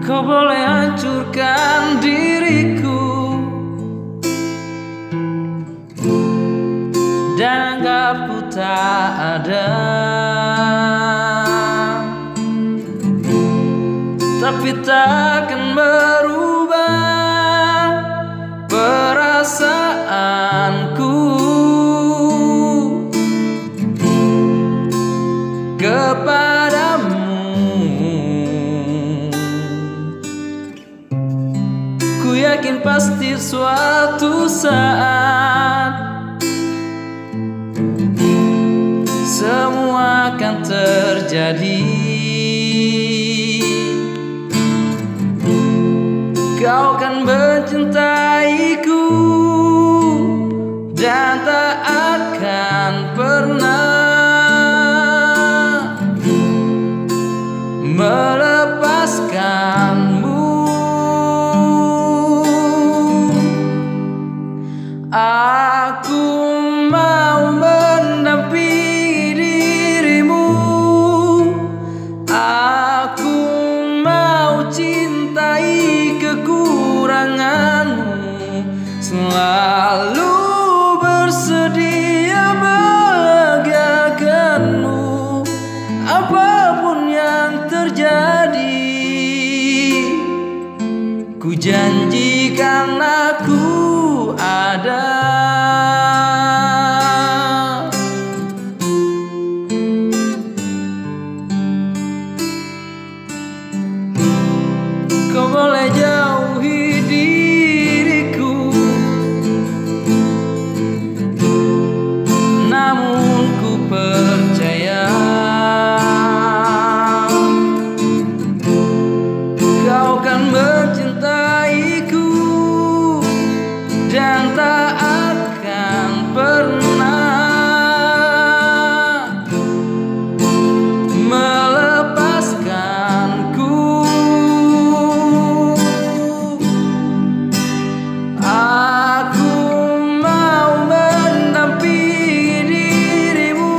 Kau boleh hancurkan diriku dan anggap ku tak ada, tapi takkan berubah perasaanku kepadamu. Ku yakin pasti suatu saat semua akan terjadi. Kau akan mencintaiku dan tak akan pernah melepaskanmu. Aku mau mendampingi dirimu, aku mau cintai kekuranganmu, selalu bersedia bahagiakanmu apapun yang terjadi. Ku janjikan aku ada. Kau boleh jauhi diriku, namun ku percaya kau akan mencintaiku dan tak akan pernah melepaskanku. Aku mau mendampingi dirimu,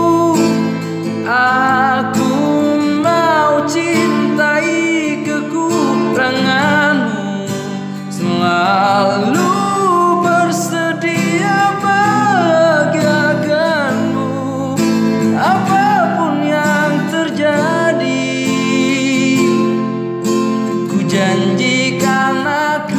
aku mau cintai kekuranganmu, selalu bersedia bahagiakanmu apapun yang terjadi. Ku janjikan aku